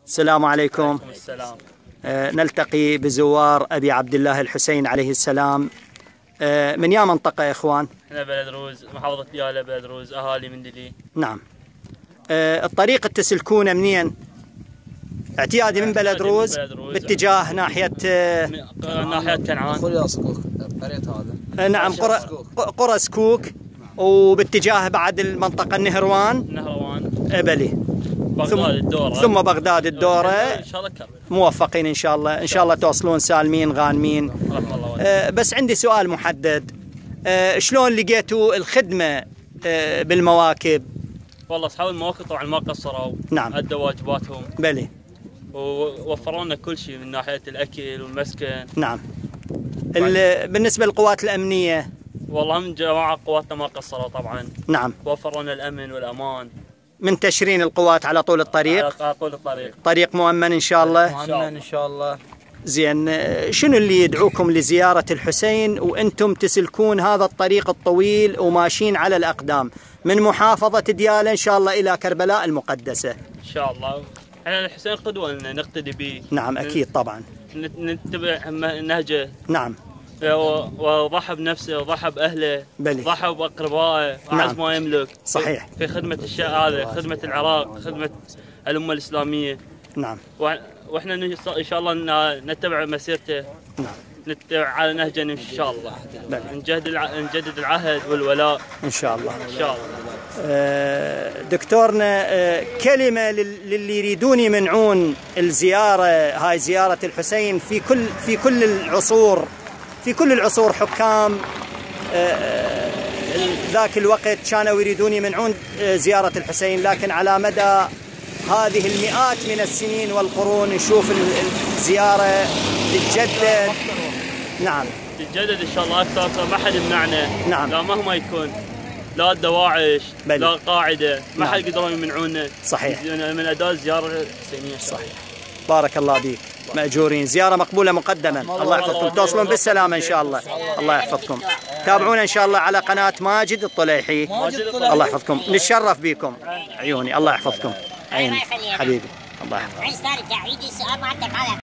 السلام عليكم. وعليكم السلام. نلتقي بزوار أبي عبد الله الحسين عليه السلام. من يا منطقة يا إخوان؟ احنا بلد روز، محافظة ديالى، بلد روز، أهالي من دلي. نعم. الطريق تسلكونه منين؟ اعتيادي من بلد روز باتجاه ناحية ناحية كنعان. خويا سكوك قريت هذا. نعم، قرى سكوك، وباتجاه بعد المنطقة النهروان. نهروان. بلي. بغداد الدورة. ثم بغداد الدورة. إن شاء الله كربلاء. موفقين إن شاء الله، إن شاء الله توصلون سالمين غانمين. بس عندي سؤال محدد. شلون لقيتوا الخدمة بالمواكب؟ والله أصحاب المواكب طبعا ما قصروا. نعم. أدوا واجباتهم. بلي. ووفروا لنا كل شيء من ناحية الأكل والمسكن. نعم. بالنسبة للقوات الأمنية؟ والله من جماعة قواتنا ما قصروا طبعا. نعم. وفروا لنا الأمن والأمان. من تشرين القوات على طول الطريق؟ على طول الطريق. طريق مؤمن إن شاء الله؟ مؤمن إن شاء الله. زين، شنو اللي يدعوكم لزيارة الحسين وأنتم تسلكون هذا الطريق الطويل وماشيين على الأقدام من محافظة ديالى إن شاء الله إلى كربلاء المقدسة؟ إن شاء الله. احنا الحسين قدوة لنا، نقتدي به. نعم أكيد طبعا. نتبع نهجه. نعم. وضحى بنفسه وضحى بأهله. بلي. ضحى بأقربائه وأعز نعم. ما يملك. صحيح. في خدمة الشعب هذا، خدمة العراق، خدمة الأمة الإسلامية. نعم. وإحنا إن شاء الله نتبع مسيرته. نعم. نتبع على نهجه إن شاء الله. بلي. نجدد العهد والولاء. إن شاء الله. إن شاء الله. دكتورنا، كلمة للي يريدون يمنعون الزيارة، هاي زيارة الحسين في كل العصور، في كل العصور حكام ذاك الوقت كانوا يريدون يمنعون زيارة الحسين، لكن على مدى هذه المئات من السنين والقرون نشوف الزيارة تتجدد. نعم. تتجدد إن شاء الله أكثر، ما حد يمنعنا. نعم. لا مهما يكون، لا دواعش، بلي. لا قاعدة، ما نعم. حد يقدرون يمنعونا. صحيح. من أداء الزيارة الحسينية. صحيح. بارك الله بيك، مأجورين. زيارة مقبولة مقدما. الله يحفظكم، توصلون بالسلامة إن شاء الله. الله يحفظكم. تابعونا إن شاء الله على قناة ماجد الطليحي. الله يحفظكم، نتشرف بكم. عيوني، الله يحفظكم. عيني حبيبي، الله يحفظك.